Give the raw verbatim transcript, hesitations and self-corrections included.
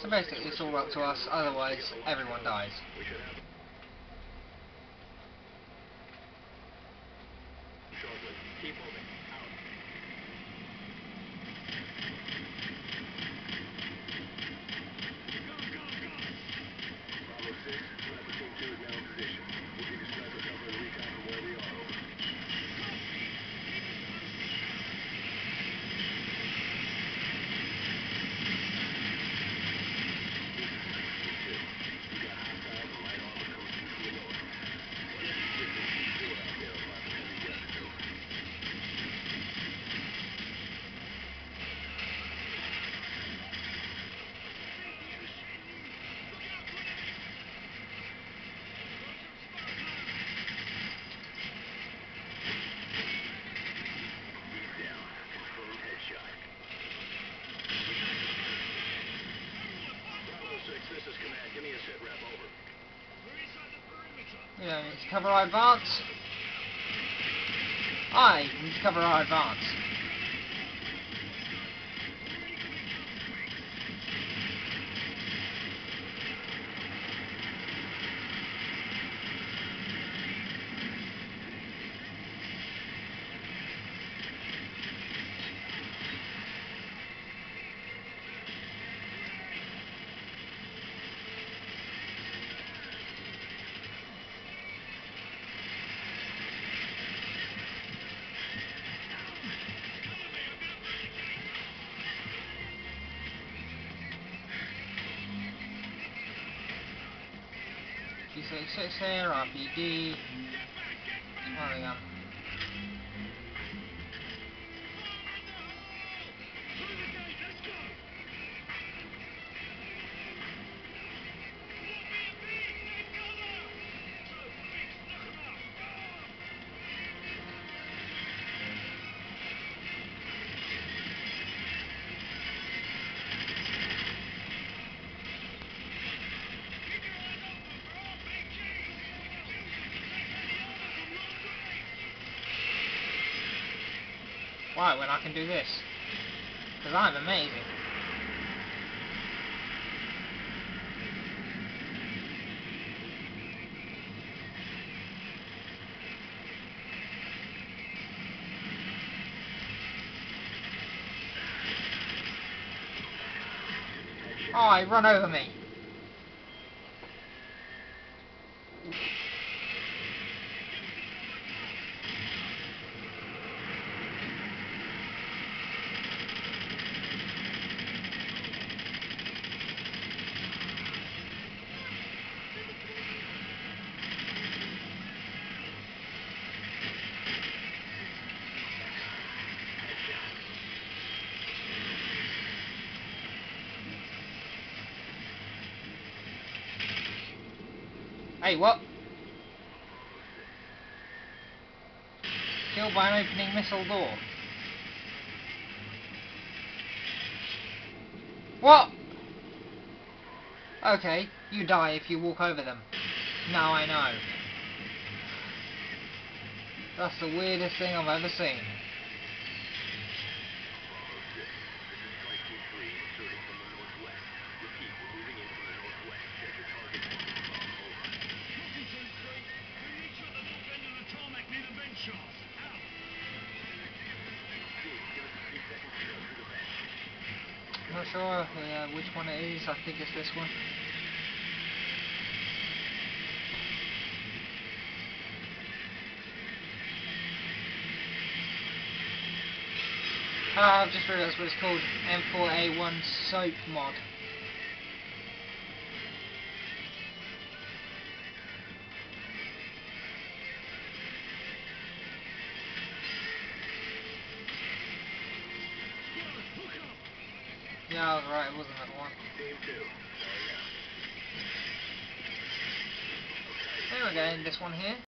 So basically it's all up to us, otherwise everyone dies. Keep moving. Out. Bravo six, Sniper Team two is now in position. We'll give you sniper cover and recon from where we are. Over. This is command. Give me a sit rep. Over. Yeah, we need to cover our advance. Aye, we need to cover our advance. G sixty-six here, R P D. Smiling gun. Why, when I can do this? Because I'm amazing. Oh, he run over me. Hey, what? Killed by an opening missile door. What? Okay, you die if you walk over them. Now I know. That's the weirdest thing I've ever seen. Not sure uh, which one it is. I think it's this one. Ah, I've just realised what it's called. M four A one Soap Mod. Yeah, I was right, it wasn't that one. There we go, and this one here.